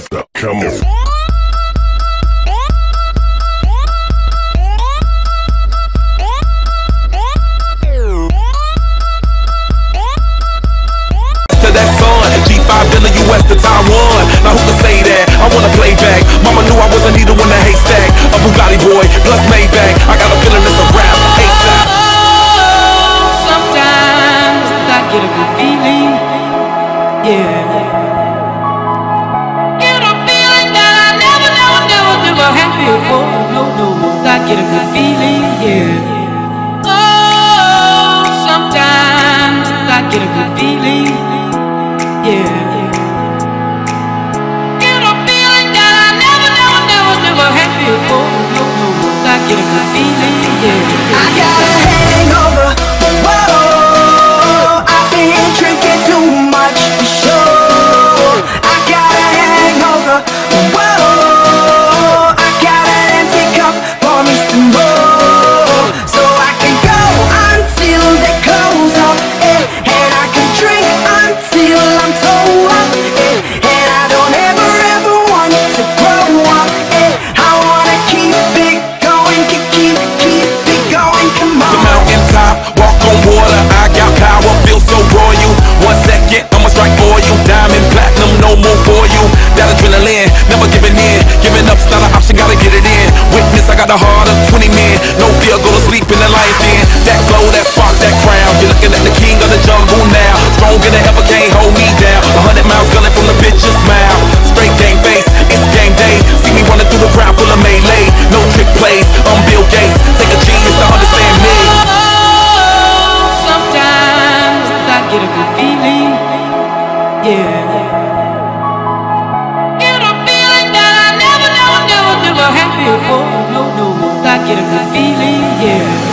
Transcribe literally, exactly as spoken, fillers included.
Now, come on. That sun, G five billion U S to Taiwan. Now who can say that? I wanna play back. Mama knew I was a needle in the haystack. A Bugatti boy, plus Maybach. I got a feeling it's a rap. ASAP. Sometimes I get a good feeling, yeah. Get a feeling that I never, never, never, never had before. No, no, I get a good feeling, yeah. Oh, sometimes I get a good feeling. Yeah. Get a feeling that I never, never, never, never had before. No, no, I get a good feeling, yeah. I got a hangover, whoa. I've been drinking too much for sure. I got a hangover, whoa. I got an empty cup, pour me some more, so I can go until they close up, eh. And I can drink until I'm toe up, eh. And I don't ever, ever want to grow up, eh. I wanna keep it going, keep, keep, keep it going, come on. The mountain top, walk on water. I got power, feel so royal. One second, I'ma strike for you. Diamond, platinum, no more for you. That adrenaline, never giving in. Giving up's not an option, gotta get it in. Witness, I got the heart of twenty men. No fear, go to sleep in the lion's den. That glow, that spark, that crown. You're looking at the king of the jungle now. Stronger than ever, can't hold me down. A hundred miles gunning from the bitch's mouth. Straight game face, it's game day. See me running through the crowd full of melee. No trick plays, I'm Bill Gates. Take a genius to understand me. Sometimes I get a good feeling, yeah. Get a feeling that I never, never, never, never had before. No, no, I get a good feeling, yeah.